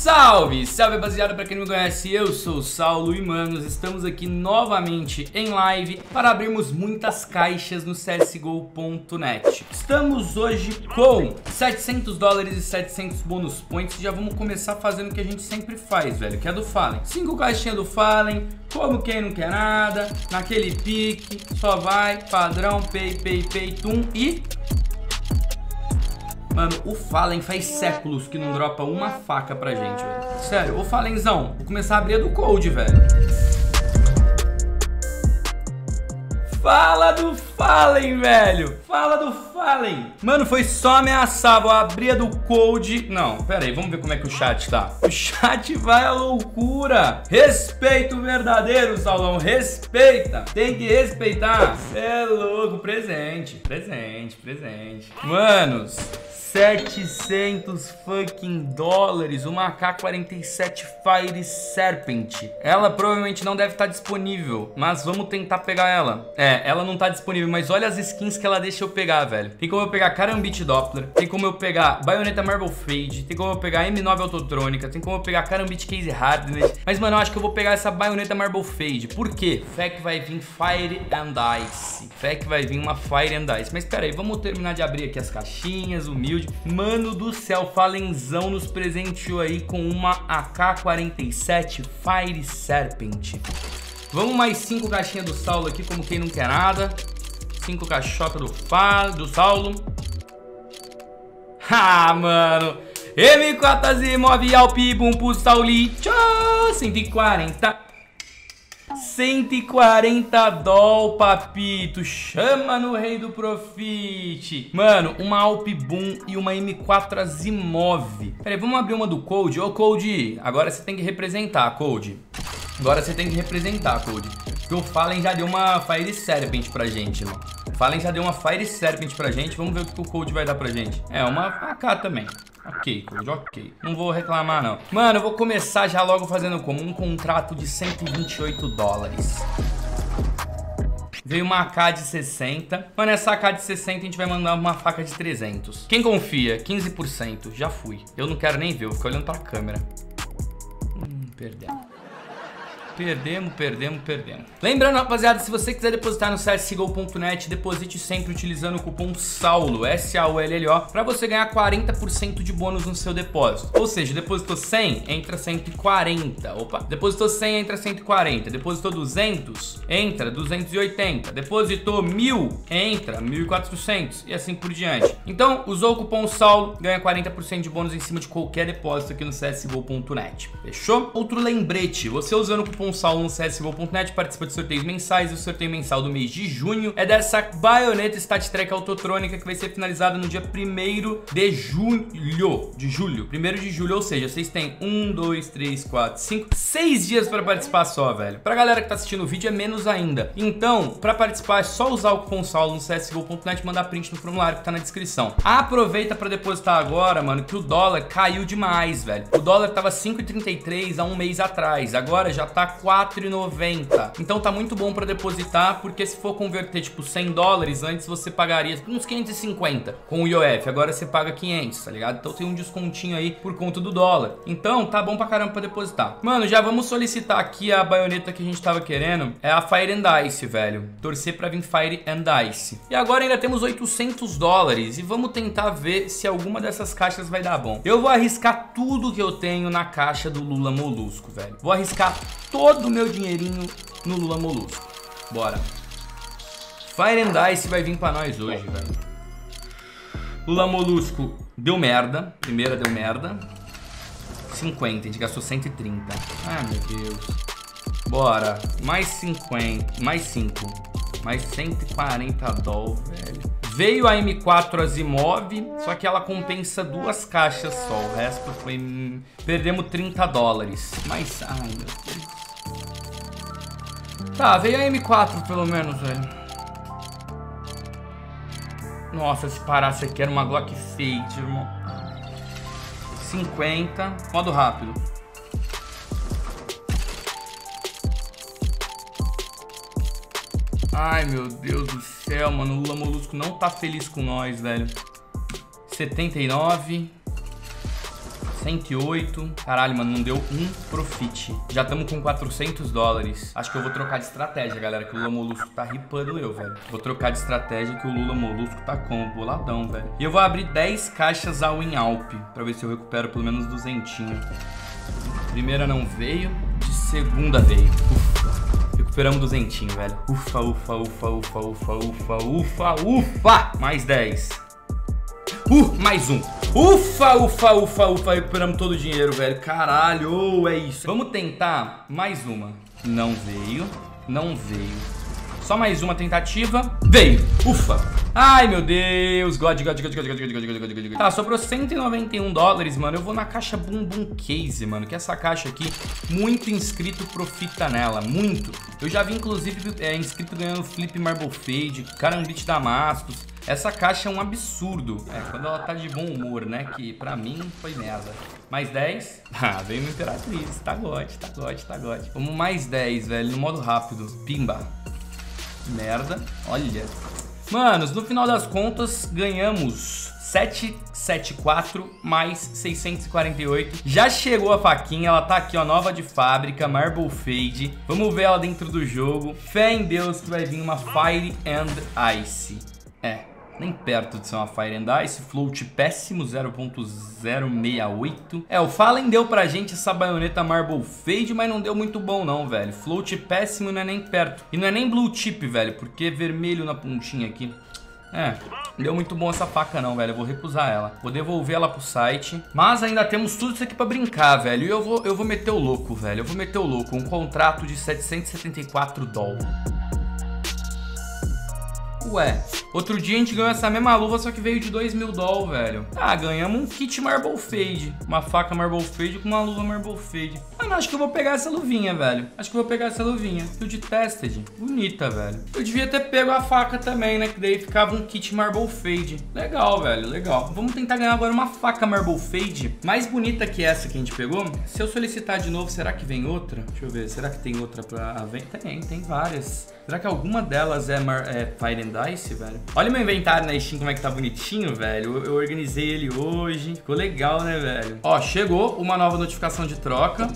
Salve, salve rapaziada, pra quem não me conhece, eu sou o Saulo e manos, estamos aqui novamente em live para abrirmos muitas caixas no CSGO.net. Estamos hoje com 700 dólares e 700 bônus points e já vamos começar fazendo o que a gente sempre faz, velho, que é do Fallen. 5 caixinhas do Fallen, como quem não quer nada, naquele pique, só vai, padrão, pay, tum e... Mano, o Fallen faz séculos que não dropa uma faca pra gente, velho. Sério, ô Fallenzão, vou começar a abrir a do Cold, velho. Fala do Fallen, velho. Fala do Fallen. Mano, foi só ameaçar, vou abrir a do Cold. Não, pera aí, vamos ver como é que o chat tá. O chat vai à loucura. Respeito verdadeiro, Saulão, respeita. Tem que respeitar. Cê é louco, presente. Manos... 700 fucking dólares, uma AK-47 Fire Serpent. Ela provavelmente não deve estar disponível, mas vamos tentar pegar ela. É, ela não tá disponível, mas olha as skins que ela deixa eu pegar, velho. Tem como eu pegar Karambit Doppler, tem como eu pegar Bayonetta Marble Fade, tem como eu pegar M9 Autotrônica, tem como eu pegar Karambit Case Hardened. Mas, mano, eu acho que eu vou pegar essa Bayonetta Marble Fade. Por quê? Fé que vai vir Fire and Ice. Fé que vai vir uma Fire and Ice. Mas pera aí, vamos terminar de abrir aqui as caixinhas, humilde. Mano do céu, Fallenzão nos presenteou aí com uma AK-47 Fire Serpent. Vamos mais 5 caixinhas do Saulo aqui, como quem não quer nada. 5 caixotas do Saulo. Ah, mano. M4 Azimov Alpi Boom pro Saulito. 140 doll, papito. Chama no rei do profit. Mano, uma Alp Boom e uma M4 Azimov. Pera aí, vamos abrir uma do Cold. Ô, Cold, agora você tem que representar, Cold. Porque o Fallen já deu uma Fire Serpent pra gente, mano. O Fallen já deu uma Fire Serpent pra gente. Vamos ver o que o Cold vai dar pra gente. É, uma AK também. Ok, Cold, ok. Não vou reclamar, não. Mano, eu vou começar já logo fazendo como? Um contrato de 128 dólares. Veio uma AK de 60. Mano, essa AK de 60 a gente vai mandar uma faca de 300. Quem confia? 15%. Já fui. Eu não quero nem ver, eu vou ficar olhando pra câmera. Perdemos. Lembrando, rapaziada, se você quiser depositar no CSGO.net, deposite sempre utilizando o cupom SAULO, S-A-U-L-L-O, pra você ganhar 40% de bônus no seu depósito. Ou seja, depositou 100, entra 140. Opa, depositou 100, entra 140. Depositou 200, entra 280. Depositou 1000, entra 1400 e assim por diante. Então, usou o cupom SAULO, ganha 40% de bônus em cima de qualquer depósito aqui no CSGO.net. Fechou? Outro lembrete, você usando o cupom SAULO no CSGO.net participa de sorteios mensais. O sorteio mensal do mês de junho é dessa Bayonetta StatTrak Autotrônica, que vai ser finalizada no dia 1º de julho. 1º de julho, ou seja, vocês têm 1, 2, 3, 4, 5, 6 dias para participar só, velho. Pra galera que tá assistindo o vídeo é menos ainda. Então, pra participar é só usar o cupom SAULO no CSGO.net e mandar print no formulário que tá na descrição. Aproveita pra depositar agora, mano, que o dólar caiu demais, velho. O dólar tava 5,33 há um mês atrás, agora já tá 4,90. Então tá muito bom pra depositar, porque se for converter tipo 100 dólares, antes você pagaria uns 550 com o IOF, agora você paga 500, tá ligado? Então tem um descontinho aí por conta do dólar. Então tá bom pra caramba pra depositar. Mano, já vamos solicitar aqui a baioneta que a gente tava querendo, é a Fire and Ice, velho. Torcer pra vir Fire and Ice. E agora ainda temos 800 dólares e vamos tentar ver se alguma dessas caixas vai dar bom. Eu vou arriscar tudo que eu tenho na caixa do Lula Molusco, velho. Vou arriscar todo o meu dinheirinho no Lula Molusco. Bora. Fire and Ice vai vir pra nós hoje, velho. Lula Molusco deu merda. Primeira deu merda. 50, a gente gastou 130. Ah, meu Deus. Bora. Mais 50. Mais 5. Mais 140 doll, velho. Veio a M4 Azimov, só que ela compensa 2 caixas só. O resto foi... Perdemos 30 dólares. Mas... Ai, meu Deus. Tá, veio a M4 pelo menos, velho. Nossa, se parasse aqui era uma Glock Fade, irmão. 50. Modo rápido. Ai, meu Deus do céu, mano. O Lula Molusco não tá feliz com nós, velho. 79. 108. Caralho, mano, não deu um profit. Já estamos com 400 dólares. Acho que eu vou trocar de estratégia, galera, que o Lula Molusco tá ripando eu, velho. Vou trocar de estratégia que o Lula Molusco tá como? Boladão, velho. E eu vou abrir 10 caixas ao Inalp pra ver se eu recupero pelo menos 200. Primeira não veio, de segunda veio. Ufa. Recuperamos 200, velho. Ufa, ufa, ufa, ufa, ufa, ufa, ufa, ufa. Mais 10. Mais um. Ufa, ufa, ufa, ufa. Recuperamos todo o dinheiro, velho. Caralho, é isso. Vamos tentar mais uma. Não veio. Não veio. Só mais uma tentativa. Veio. Ufa. Ai, meu Deus. God. Tá, sobrou 191 dólares, mano. Eu vou na caixa Bumbum Case, mano. Que essa caixa aqui, muito inscrito profita nela. Muito. Eu já vi, inclusive, inscrito ganhando Flip Marble Fade, Carambit Damascus. Essa caixa é um absurdo. Quando ela tá de bom humor, né? Que pra mim foi merda. Mais 10. Ah, veio uma Imperatriz. Tá God. Vamos mais 10, velho. No modo rápido. Pimba. Merda. Olha. Manos, no final das contas, ganhamos 774 mais 648. Já chegou a faquinha, ela tá aqui, ó, nova de fábrica, Marble Fade. Vamos ver ela dentro do jogo. Fé em Deus que vai vir uma Fire and Ice. Nem perto de ser uma Fire and Ice. Float péssimo, 0.068. O Fallen deu pra gente essa baioneta Marble Fade, mas não deu muito bom não, velho. Float péssimo e não é nem perto. E não é nem blue chip, velho, porque é vermelho na pontinha aqui. Não deu muito bom essa faca não, velho. Eu vou recusar ela. Vou devolver ela pro site. Mas ainda temos tudo isso aqui pra brincar, velho. E eu vou meter o louco, velho. Eu vou meter o louco. Um contrato de 774 dólares. Ué, outro dia a gente ganhou essa mesma luva, só que veio de 2.000 dólares, velho. Ah, ganhamos um kit Marble Fade. Uma faca Marble Fade com uma luva Marble Fade. Mano, acho que eu vou pegar essa luvinha, velho. Field Tested. Bonita, velho. Eu devia ter pego a faca também, né? Que daí ficava um kit Marble Fade. Legal, velho, legal. Vamos tentar ganhar agora uma faca Marble Fade mais bonita que essa que a gente pegou. Se eu solicitar de novo, será que vem outra? Deixa eu ver, será que tem outra pra venda? Tem várias. Será que alguma delas é Fire and Ice, velho? Olha o meu inventário na Steam, como é que tá bonitinho, velho. Eu organizei ele hoje. Ficou legal, né, velho? Ó, chegou uma nova notificação de troca.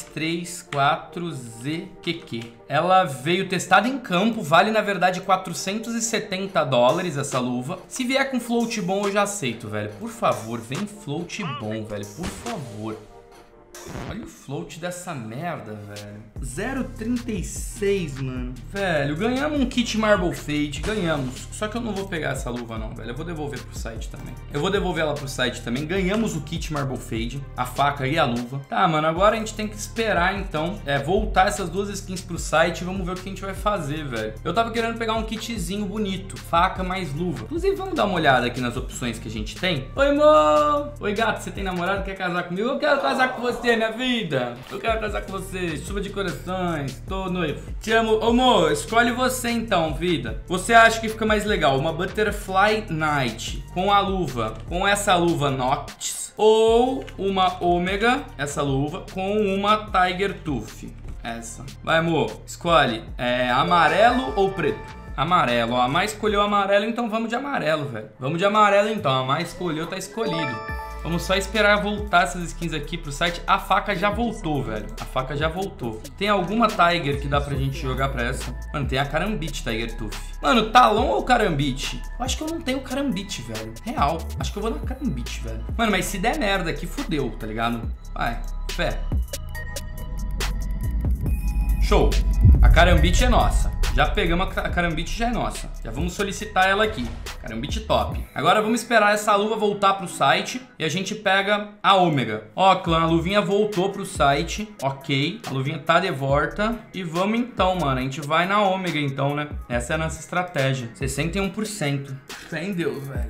334ZQQ. Ela veio testada em campo. Vale, na verdade, 470 dólares essa luva. Se vier com float bom, eu já aceito, velho. Por favor, vem float bom, velho. Por favor. Olha o float dessa merda, velho. 0,36, mano. Velho, ganhamos um kit Marble Fade. Ganhamos. Só que eu não vou pegar essa luva não, velho. Eu vou devolver pro site também. Ganhamos o kit Marble Fade, a faca e a luva. Tá, mano, agora a gente tem que esperar, então, voltar essas duas skins pro site e vamos ver o que a gente vai fazer, velho. Eu tava querendo pegar um kitzinho bonito. Faca mais luva. Inclusive, vamos dar uma olhada aqui nas opções que a gente tem. Oi, amor! Oi, gato, você tem namorado? Quer casar comigo? Eu quero casar com você, minha vida. Eu quero casar com você. Chuva de corações. Tô noivo. Te amo. Amor, escolhe você então, vida. Você acha que fica mais legal uma Butterfly Knight com a luva, com essa luva Noctis, ou uma Omega, essa luva, com uma Tiger Tooth? Essa. Vai, amor. Escolhe. Amarelo ou preto? Amarelo. Ó, a Mai escolheu amarelo, então vamos de amarelo, velho. Vamos de amarelo, então. A Mai escolheu, tá escolhido. Vamos só esperar voltar essas skins aqui pro site. A faca já voltou, velho. A faca já voltou. Tem alguma Tiger que dá pra gente jogar pra essa? Mano, tem a Carambit Tiger Tooth. Mano, Talon ou Carambit? Eu acho que eu não tenho Carambit, velho. Real. Acho que eu vou na Carambit, velho. Mano, mas se der merda aqui, fudeu, tá ligado? Vai, fé. Show. A Carambit é nossa. Já pegamos a Carambit, já é nossa. Já vamos solicitar ela aqui. Carambit top. Agora vamos esperar essa luva voltar pro site e a gente pega a Ômega. Ó, clã, a luvinha voltou pro site. Ok. A luvinha tá de volta. E vamos então, mano. A gente vai na Ômega então, né? Essa é a nossa estratégia. 61%. Fé em Deus, velho.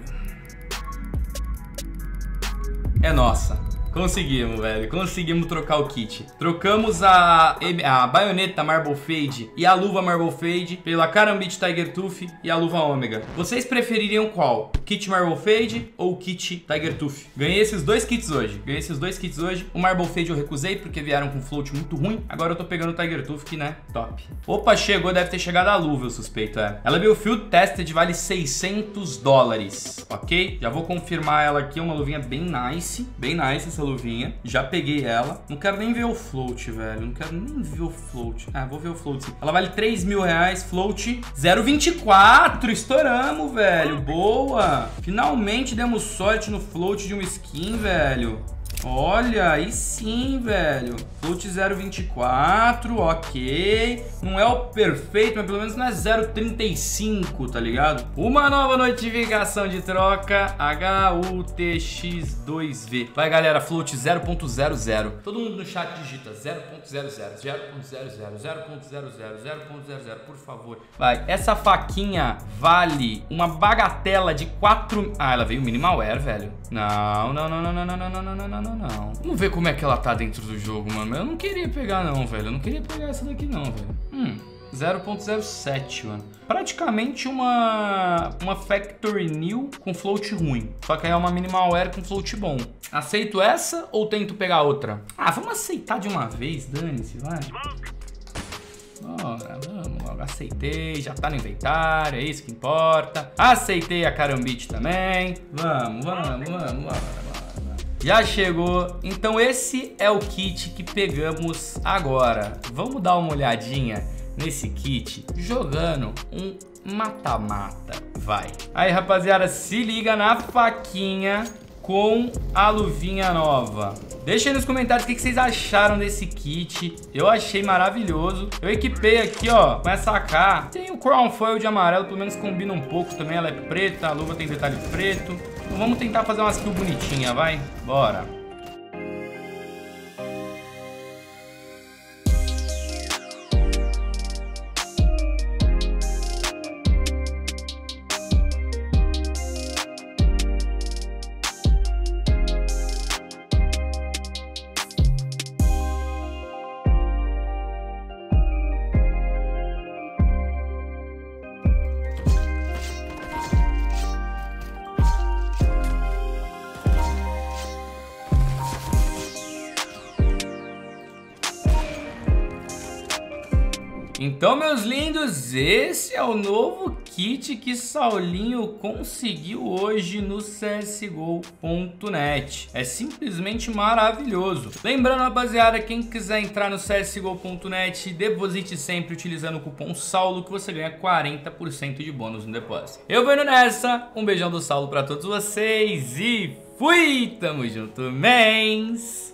É nossa. Conseguimos, velho. Conseguimos trocar o kit. Trocamos a baioneta Marble Fade e a luva Marble Fade pela Carambit Tiger Tooth e a luva Ômega. Vocês prefeririam qual? O kit Marble Fade ou o kit Tiger Tooth? Ganhei esses dois kits hoje. O Marble Fade eu recusei porque vieram com float muito ruim. Agora eu tô pegando o Tiger Tooth que, né? Top. Opa, chegou. Deve ter chegado a luva, eu suspeito, Ela veio Field Tested, vale 600 dólares. Ok? Já vou confirmar ela aqui. Uma luvinha bem nice. Bem nice essa luvinha. Já peguei ela. Não quero nem ver o float, velho. Não quero nem ver o float. Ah, vou ver o float sim. Ela vale 3 mil reais. Float 0,24. Estouramos, velho. Boa. Finalmente demos sorte no float de uma skin, velho. Olha, aí sim, velho. Float 0,24, ok. Não é o perfeito, mas pelo menos não é 0,35, tá ligado? Uma nova notificação de troca, HUTX2V. Vai, galera, float 0,00. Todo mundo no chat digita 0,00, 0,00, 0,00, por favor. Vai, essa faquinha vale uma bagatela de 4... Ah, ela veio minimalware, velho. Não. Vamos ver como é que ela tá dentro do jogo, mano. Eu não queria pegar não, velho. Eu não queria pegar essa daqui não, velho. 0.07, mano. Praticamente uma Factory New com float ruim. Só que aí é uma minimalware com float bom. Aceito essa ou tento pegar outra? Ah, vamos aceitar de uma vez, dane-se, vai. Bora, vamos logo. Aceitei, já tá no inventário, é isso que importa. Aceitei a Karambit também. Vamos. Já chegou. Então esse é o kit que pegamos agora. Vamos dar uma olhadinha nesse kit jogando um mata-mata. Vai. Aí, rapaziada, se liga na faquinha com a luvinha nova. Deixa aí nos comentários o que vocês acharam desse kit. Eu achei maravilhoso. Eu equipei aqui, ó, com essa AK. Tem o Crown Foil de amarelo, pelo menos combina um pouco também. Ela é preta, a luva tem detalhe preto. Então vamos tentar fazer uma skill bonitinha, vai? Bora. Então, meus lindos, esse é o novo kit que Saulinho conseguiu hoje no CSGO.net. É simplesmente maravilhoso. Lembrando, rapaziada, quem quiser entrar no CSGO.net, deposite sempre utilizando o cupom SAULO que você ganha 40% de bônus no depósito. Eu vou indo nessa, um beijão do Saulo pra todos vocês e fui! Tamo junto, mens!